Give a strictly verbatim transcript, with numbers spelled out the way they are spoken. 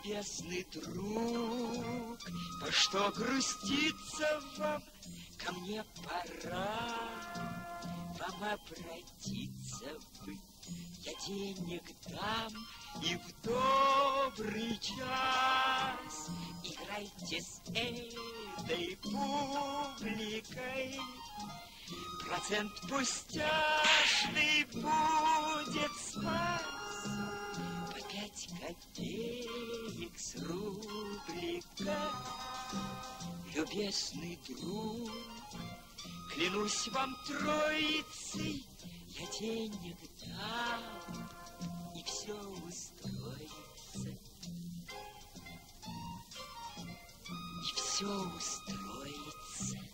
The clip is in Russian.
любезный друг, по что груститься вам? Ко мне пора вам обратиться бы. Я денег дам и в добрый час играйте с этой публикой. Процент пустяшный будет с вас по пять копеек с рублика. Любезный друг, клянусь вам троицей, я денег дам, и все устроится. И все устроится.